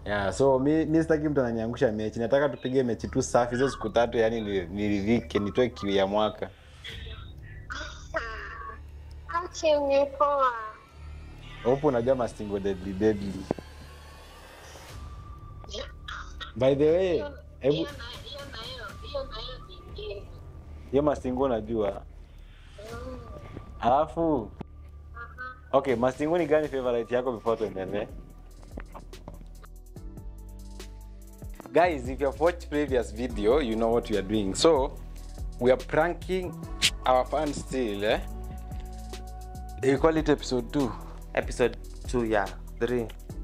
Yeah, so mi sitaki mtu ananiangusha mechi. Nataka tupige mechi tu safi hizo siku 3 yani niridhike nitoe kiu ya mwaka. Ache umepoa. Hope unajua mastingo deadly. By the way, hebu hiyo mastingo unajua? Alafu okay, mastingo ni gani favorite yako before tuendelee? Guys, if you have watched previous video, you know what we are doing. So, we are pranking our fans still, eh? You call it episode 2? Episode 2, yeah. 3.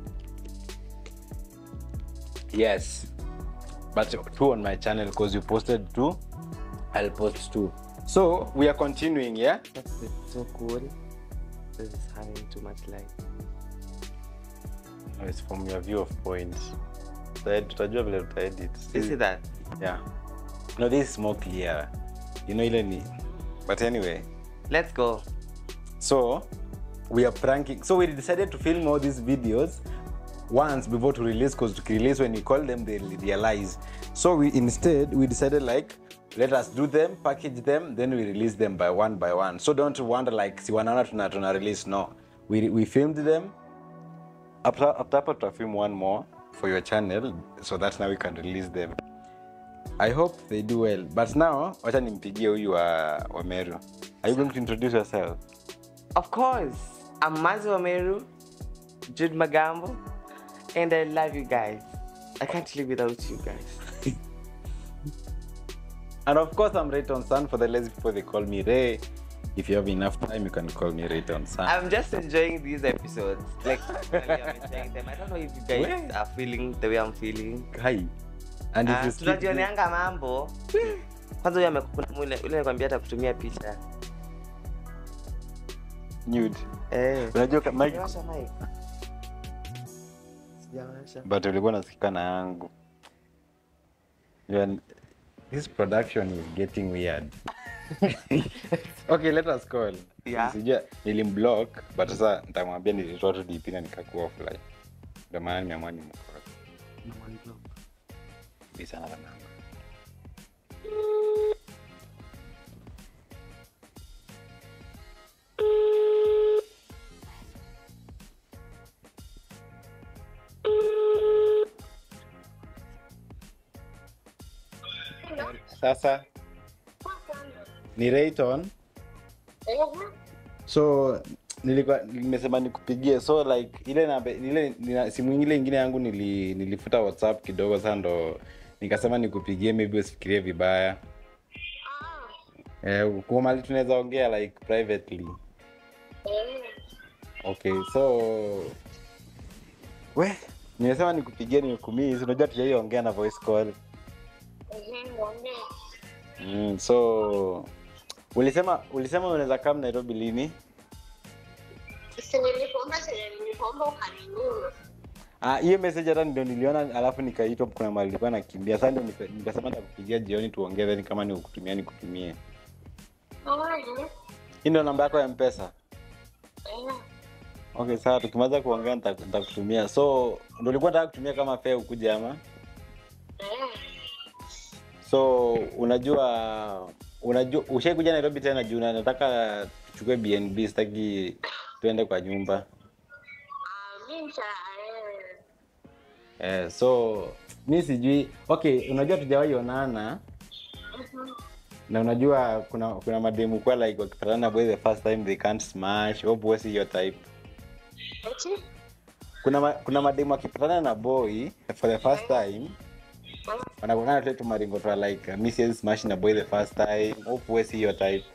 Yes. But 2 on my channel because you posted 2. I'll post 2. So, we are continuing, yeah? That's so cool. This is having too much light. No, it's from your view of points. Tutajua vile tutaedit. You see that? Yeah. No, this is more clear. You know ile ni. But anyway. Let's go. So, we are pranking. So, we decided to film all these videos once before to release, because to release when you call them, they'll realize. So, we decided like, let us do them, package them, then we release them by one. So, don't wonder like, si wanaona tuna release. No. We filmed them. After to film one more for your channel, so that now we can release them. I hope they do well. But now, wacha nimpigie huyu wa Meru. Are you going to introduce yourself? Of course. I'm Mazi Wameru, Jude Magambo, and I love you guys. I can't live without you guys. And of course, I'm Rayton San. For the lazy people, they call me Ray. If you have enough time, you can call me Rayton San. I'm just enjoying these episodes. Like, I'm enjoying them. I don't know if you guys are feeling the way I'm feeling. Hi. And if you skip tunajioneanga mambo. Kwanza huyo amekuna ule nikwambia hata kutumia picha. nude. Unajua mic. Sijawasha. But ulikuwa nasikika na yangu. This production is getting weird. Okay, let us call. Yeah. Sijua nilimblock, but sasa nitamwambia nilitoa tu DP na nikakuwa offline. Ndio maana nimeamua nimcall. Unamblock. Bisa na namba. Sasa ni Rayton. So nimesema nikupigie, so like ile simu nyingine yangu nilifuta WhatsApp kidogo, sasa ndo nikasema nikupigie, maybe usifikirie vibaya. Kwa mali tunaweza ongea like privately. Okay, so nimesema nikupigie nikumiss, unajua tujaiongea na voice call. So ulisema unaweza kama Nairobi lini? Nilipoomba ukaninyima. Hiyo message hata ndio niliona, alafu nikaitwa, kuna mahali nilikuwa nakimbia. Sasa ndio nikasema nitakupigia jioni tuongee, then kama nikutumie. Hii ndio namba yako ya M-Pesa? Okay, sawa, tukimaliza kuongea nitakutumia. So ndio ulikuwa unataka kutumia kama fare ukuje ama? So unajua ushaikuja Nairobi tena juu nataka tuchukue BNB, sitaki tuende kwa nyumba. So mimi sijui. Okay, unajua tujawahi onana. Na unajua kuna mademu kwa like wakipatana boy the first time they can't smash. Hope was your type. Kuna mademu wakipatana na boy for the first time. Wanakuwa tu maringo tu like Mrs. Smash na boy the first time. Hope was your type.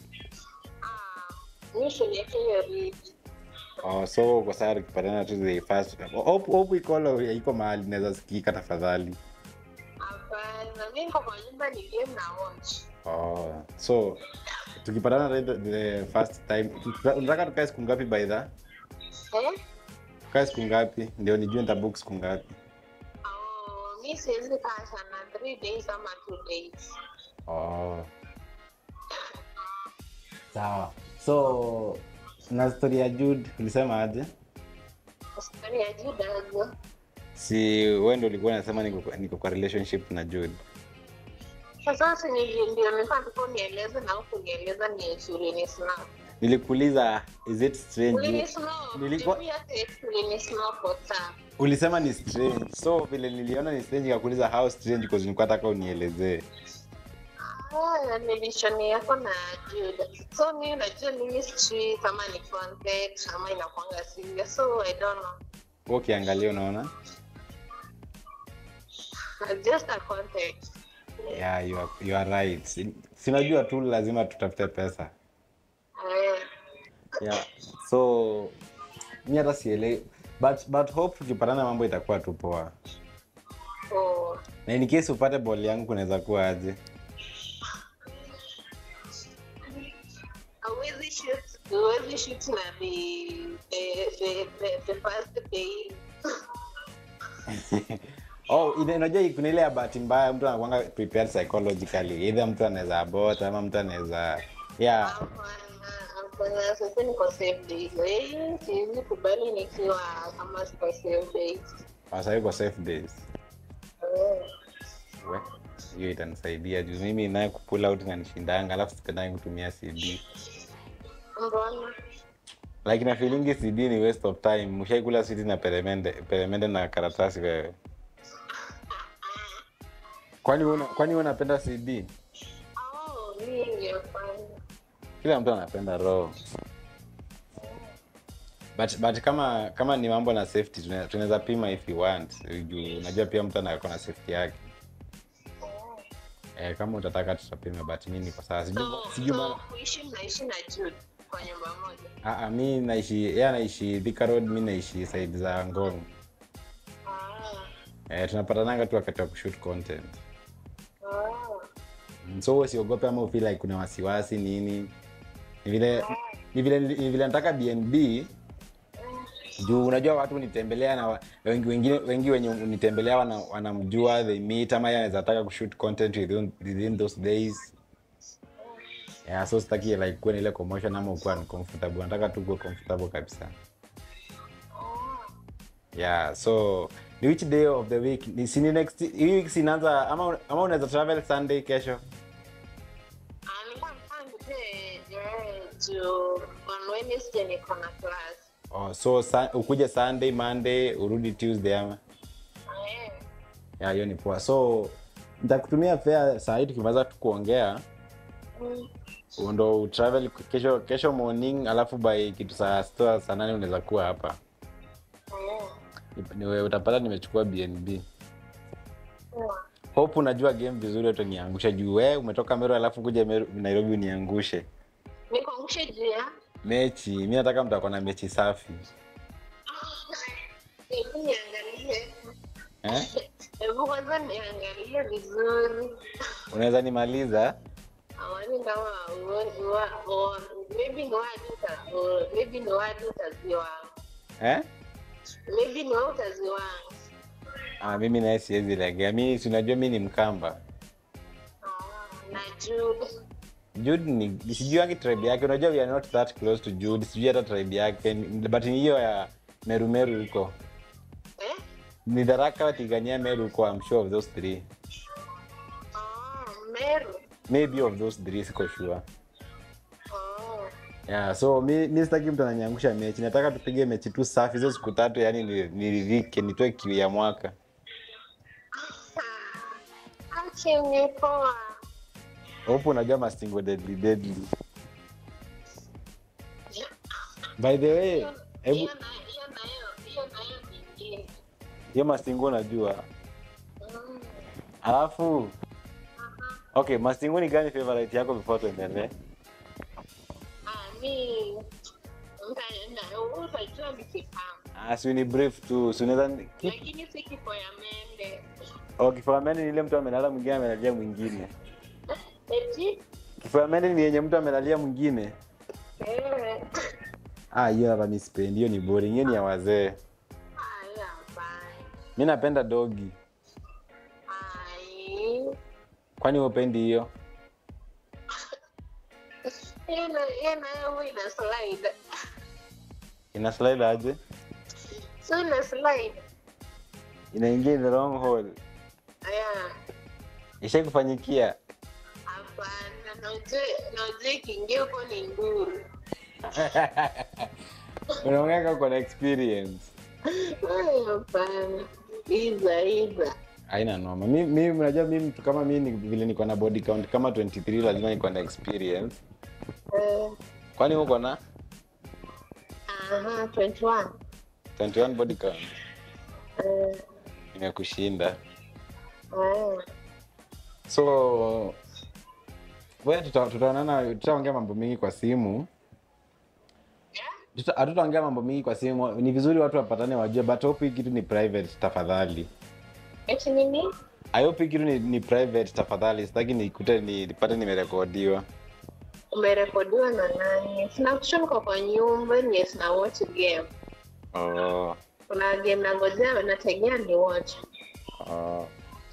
So kwa sasa ukipatana tu the first. Hope iko iko mahali naweza sikika tafadhali. Hapana, mimi kwa nyumba ni game na watch. So tukipatana the first time, unataka tukae siku ngapi by the? Tukae siku ngapi? Ndio nijue nitabook siku ngapi. Mimi siwezi kaa sana 3 days ama 2 days. Sawa. So na story ya Jude ulisema aje? Story ya Jude aje? Si wewe ndio ulikuwa unasema niko kwa relationship na Jude. Sasa ndio nilikuwa nieleze na kunieleza ni shule ni snap. Nilikuuliza is it strange? Ulisema ni strange. So vile niliona ni strange nikakuuliza how strange because nilikuwa nataka unielezee. Nilishoni yako na Jude. So mimi najua mimi sijui kama ni content ama inakuanga serious. So I don't know. Ukiangalia unaona? Just a context. Yeah, you are right. Sinajua tu lazima tutafute pesa. Yeah. So mimi hata sielewi but hope tukipatana mambo itakuwa tu poa. Na in case upate ball yangu kunaweza kuwa aje? Hawezi shoot na the first day. Unajua kuna ile ya bahati mbaya mtu anakuanga prepared psychologically. Either mtu anaweza abort ama mtu anaweza Sasa niko safe days. Siwezi kubali nikiwa kama siko safe days. Sasa yuko safe days. Hiyo itanisaidia juu mimi naye kupull out na nishindanga alafu sikadai kutumia CD. Mbona? Like na feeling CD ni waste of time. Mshaikula CD na peremende na karatasi wewe. Kwani unapenda CD? Mimi hapana. Kila mtu anapenda raw. But kama ni mambo na safety tunaweza pima if you want. Unajua pia mtu ana safety yake. Kama utataka tutapima but mimi niko sawa. Sijui bana. Kuishi na Jude kwa nyumba moja. Mimi naishi Thika Road, mimi naishi side za Ngong. Tunapatananga tu wakati wa kushoot content. So usiogope ama feel like kuna wasiwasi nini. Ni vile nataka BNB. Juu unajua watu unitembelea na wengi wenye unitembelea wanamjua they meet ama yeye anaweza taka kushoot content within those days. Yeah, so sitaki like kuwa ile commotion ama ukuwa uncomfortable. Nataka tu kuwa comfortable kabisa. Yeah, so which day of the week? Ni next week sinaanza ama unaweza travel Sunday kesho? On Wednesday niko na class. So ukuje Sunday, Monday, urudi Tuesday ama? Yeah, hiyo ni poa. So nitakutumia fare saa hii tukimaliza kuongea. Ndo travel kesho morning alafu by kitu saa 8 unaweza kuwa hapa. Niwe utapata nimechukua BNB. Hope unajua game vizuri utaniangusha juu wewe umetoka Meru alafu kuja Nairobi uniangushe. Nikuangushe juu ya mechi. Mimi nataka mtakuwa na mechi safi. Niangalie. Hebu kwanza niangalie vizuri. Unaweza nimaliza? Awani kama maybe no wadu utaziwa. Maybe no utaziwa. Mimi naye siwezi legea. Mimi si unajua mimi ni Mkamba. Na Jude ni sijui yangi tribe yake. Unajua we are not that close to Jude. Sijui hata tribe yake. But ni hiyo ya Meru huko. Ni Daraka Tigania Meru huko, I'm sure of those three. Meru. Maybe of those three siko sure. Yeah, so mimi sitaki mtu ananiangusha mechi. Nataka tupige mechi tu safi hizo siku 3 yani niridhike nitoe kiu ya mwaka. Acha poa. Hope unajua mastingo deadly. By the way, hebu hiyo mastingo unajua. Alafu okay, mastingo ni gani favorite yako before tuendelee? Mimi utajua nikipanga. Si ni brief tu. Si unaweza Lakini si kifo ya mende. Kifo ya mende ni ile mtu amelala mwingine amelalia mwingine. Eti? Kifo ya mende ni yenye mtu amelalia mwingine. Hiyo hapa mimi sipendi. Hiyo ni boring. Hiyo ni ya wazee. Yeah, fine. Mimi napenda dogi. Kwani upendi hiyo? Ina slide. Ina slide aje? So ina slide. inaingia in the wrong hole. Yeah. Ishakufanyikia? Hapana, naujua ikiingia huko ni nguru. Unaongea kwa experience. Hapana. Iza. Haina noma. Mimi unajua mimi mtu kama mimi vile niko na body count kama 23 lazima niko na experience. Kwani uko na? 21. 21 body count. Nimekushinda. So wewe tutaonana, tutaongea mambo mengi kwa simu. Hatutaongea mambo mengi kwa simu. Ni vizuri watu wapatane wajue, but hope hii kitu ni private tafadhali. Eti nini? I hope hii kitu ni private tafadhali. Sitaki nikute nipate nimerekodiwa. Umerekodiwa na nani? Sina kushona kwa nyumba, ni sina watch game. Oh. Kuna game nangojea nategea ni watch. Oh.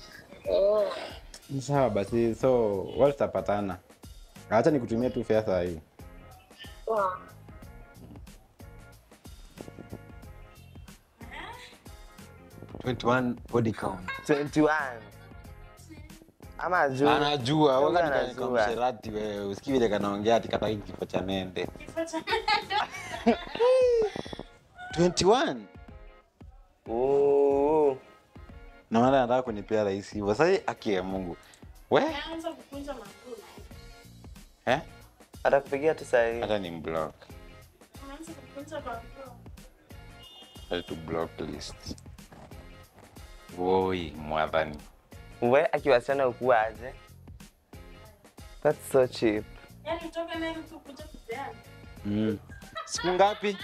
Sawa basi, so wala tutapatana. Acha nikutumie tu fare saa hii. Wow. Body count. 21. Ama ajua. Anajua, wakati nikamsherati wewe, usikii vile kanaongea ati kataki kifo cha mende. 21. Oh. Na maana anataka kunipea rahisi hivyo. Sasa haki ya Mungu. We? Anaanza kukunja makula. Atakupigia tu saa hii. Hata ni mblock. Anaanza kukunja makula. Hata tu block list. Woi, mwadhani. Wewe akiwasiliana ukuwa aje? That's so cheap. Yaani utoke na ile tu kuja kupeana. Siku ngapi?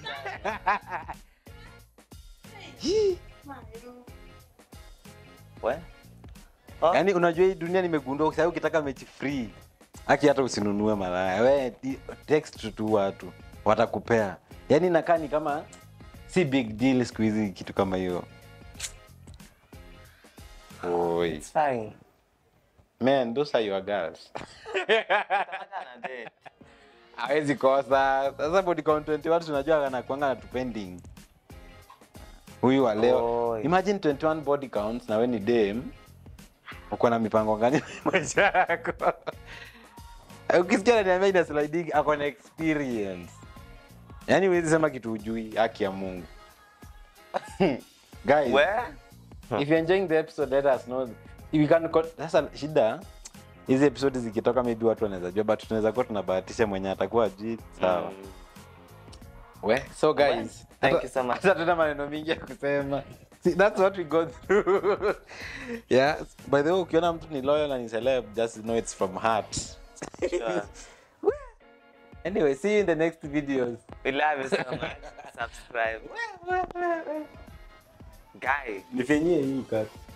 Wewe? Yaani unajua hii dunia nimegundua sasa ukitaka mechi free. Haki hata usinunue malaya. Wewe text tu watu watakupea. Yaani inakaa ni kama si big deal siku hizi kitu kama hiyo. Oi. It's fine. Man, those are your girls. Utapata na date. Hawezi kosa. Sasa body count 21 tunajua anakuanga na pending. Huyu wa leo. Oi. Imagine 21 body counts na wewe ni dem. Uko na mipango gani maisha yako? Ukisikia ananiambia ina sliding ako na experience. Yaani huwezi sema kitu hujui, haki ya Mungu. Guys, if you're enjoying the episode, let us know. If you can sasa shida hizi episodes zikitoka maybe watu wanaweza jua, but tunaweza kuwa tunabahatisha mwenye atakuwa ajui, sawa. So guys, thank you so much. Sasa tuna maneno mingi ya kusema. See, that's what we go through. Yeah, by the way, ukiona mtu ni loyal na ni celeb, just know it's from heart. Sure. Anyway, see you in the next videos. We love you so much. Subscribe. Guy. Nifanyie hii cut.